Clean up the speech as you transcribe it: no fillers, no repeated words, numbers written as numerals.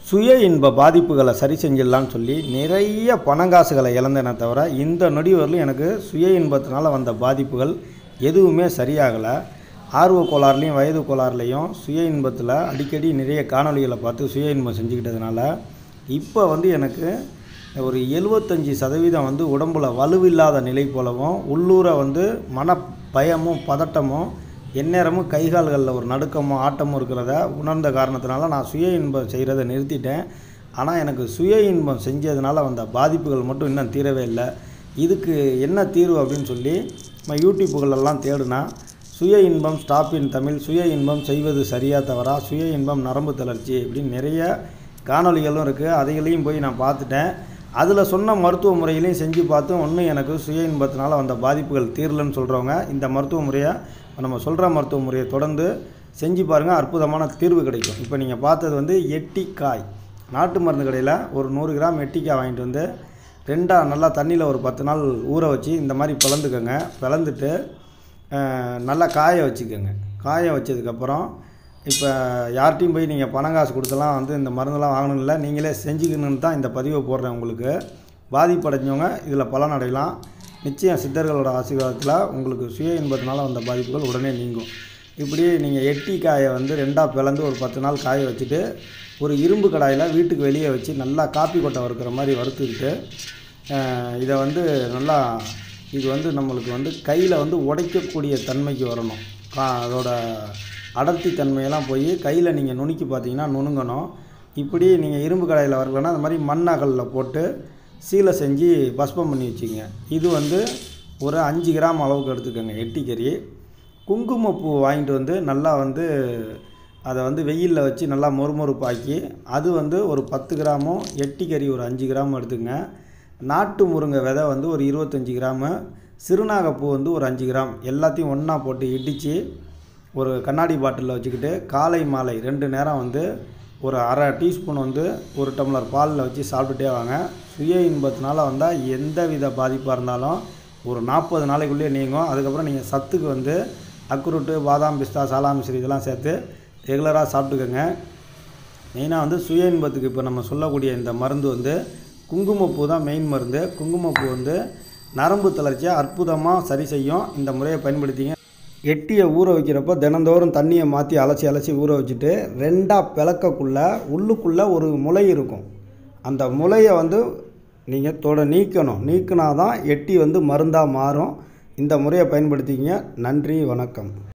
சுய இன்ப பாதிப்புகளை சரி செஞ்சிடலான்னு சொல்லி நிறைய பணங்காசுகளை இழந்தேனே தவிர இந்த நொடி வரலும் எனக்கு சுய இன்பத்தினால வந்த பாதிப்புகள் எதுவுமே சரியாகலை. ஆர்வ கோளாறுலையும் வயது கோளாறுலையும் சுய இன்பத்தில் அடிக்கடி நிறைய காணொலிகளை பார்த்து சுய இன்பம் செஞ்சுக்கிட்டதுனால இப்போ எனக்கு ஒரு 75% உடம்புல வலுவில்லாத நிலை போலவும் உள்ளூர மன பயமும் பதட்டமும் எந்நேரமும் கைகால்களில் ஒரு நடுக்கமும் ஆட்டமும் இருக்கிறத உணர்ந்த காரணத்தினால நான் சுய இன்பம் செய்கிறத நிறுத்திட்டேன். ஆனால் எனக்கு சுய இன்பம் செஞ்சதுனால வந்த பாதிப்புகள் மட்டும் இன்னும் தீரவே இல்லை. இதுக்கு என்ன தீர்வு அப்படின்னு சொல்லி நம்ம யூடியூப்புகளெல்லாம் தேடுனா சுய இன்பம் ஸ்டாப் இன் தமிழ், சுய இன்பம் செய்வது சரியாக தவறா, சுய இன்பம் நரம்பு தளர்ச்சி இப்படின்னு நிறைய காணொலிகளும் இருக்குது. அதைகளையும் போய் நான் பார்த்துட்டேன். அதில் சொன்ன மருத்துவ முறைகளையும் செஞ்சு பார்த்தும் ஒன்றும் எனக்கு சுய இன்பத்தினால வந்த பாதிப்புகள் தீரலன்னு சொல்கிறவங்க இந்த மருத்துவ முறையை நம்ம சொல்கிற மருத்துவ முறையை தொடர்ந்து செஞ்சு பாருங்கள், அற்புதமான தீர்வு கிடைக்கும். இப்போ நீங்கள் பார்த்தது எட்டிக்காய். நாட்டு மருந்து கடையில் ஒரு 100 கிராம் எட்டிக்காய் வாங்கிட்டு வந்து ரெண்டாக நல்லா தண்ணியில் ஒரு 10 நாள் ஊற வச்சு இந்த மாதிரி பிளந்துக்கோங்க. பிளந்துட்டு நல்லா காய வச்சுக்கோங்க. காய வச்சதுக்கப்புறம் இப்போ யார்கிட்டையும் போய் நீங்கள் பணம் காசு கொடுத்தலாம் இந்த மருந்தெல்லாம் வாங்கணும் இல்லை, நீங்களே செஞ்சுக்கணுன்னு தான் இந்த பதிவை போடுறேன். உங்களுக்கு பாதிப்படைஞ்சவங்க இதில் பலன் அடையலாம். நிச்சயம் சித்தர்களோட ஆசீர்வாதத்தில் உங்களுக்கு சுய இன்பத்தினால வந்த பாதிப்புகள் உடனே நீங்கும். இப்படி நீங்கள் எட்டிக்காயை ரெண்டாக பிளந்து ஒரு 10 நாள் காய வச்சுட்டு ஒரு இரும்பு கடாயில் வீட்டுக்கு வெளியே வச்சு நல்லா காப்பி கொட்டை வறுக்கிற மாதிரி வறுத்துக்கிட்டு இதை நல்லா இது நம்மளுக்கு கையில் உடைக்கக்கூடிய தன்மைக்கு வரணும். அதோட அடர்த்தி தன்மையெல்லாம் போய் கையில் நீங்கள் நுணுக்கி பார்த்தீங்கன்னா நுணுங்கணும். இப்படி நீங்கள் இரும்பு கடாயில் வறுக்கலன்னா அந்த மாதிரி மண் அகலில் போட்டு சீலை செஞ்சு பஸ்பம் பண்ணி வச்சுங்க. இது ஒரு 5 கிராம் அளவுக்கு எடுத்துக்கோங்க. எட்டிக்கறி குங்குமப்பூ வாங்கிட்டு நல்லா அதை வெயிலில் வச்சு நல்லா மொறுமொறுப்பாக்கி அது ஒரு 10 கிராமும், எட்டிக்கறி ஒரு 5 கிராமும் எடுத்துங்க. நாட்டு முருங்கை விதை ஒரு 25 கிராமு, சிறுநாகப்பூ ஒரு 5 கிராம் எல்லாத்தையும் ஒன்றா போட்டு இடித்து ஒரு கண்ணாடி பாட்டிலில் வச்சுக்கிட்டு காலை மாலை 2 நேரம் ஒரு அரை டீஸ்பூன் ஒரு டம்ளர் பாலில் வச்சு சாப்பிட்டுட்டே வாங்க. சுய இன்பத்தினால வந்தால் எந்த வித பாதிப்பாக இருந்தாலும் ஒரு 40 நாளைக்குள்ளேயே நீங்கும். அதுக்கப்புறம் நீங்கள் சத்துக்கு அக்ரூட்டு, பாதாம், பிஸ்தா, சாலாமிஸ்ரி இதெல்லாம் சேர்த்து ரெகுலராக சாப்பிட்டுக்கோங்க. மெயினாக சுய இன்பத்துக்கு இப்போ நம்ம சொல்லக்கூடிய இந்த மருந்து குங்குமப்பூ தான் மெயின் மருந்து. குங்குமப்பூ நரம்பு தளர்ச்சியை அற்புதமாக சரி செய்யும். இந்த முறையை பயன்படுத்திங்க. எட்டியை ஊற வைக்கிறப்போ தினந்தோறும் தண்ணியை மாற்றி அலசி ஊற வச்சுட்டு ரெண்டாக பிளக்கக்குள்ளே உள்ளுக்குள்ளே ஒரு முளை இருக்கும். அந்த முளையை நீங்கள் நீக்கணும். நீக்கினா தான் எட்டி மருந்தாக மாறும். இந்த முறையை பயன்படுத்திங்க. நன்றி, வணக்கம்.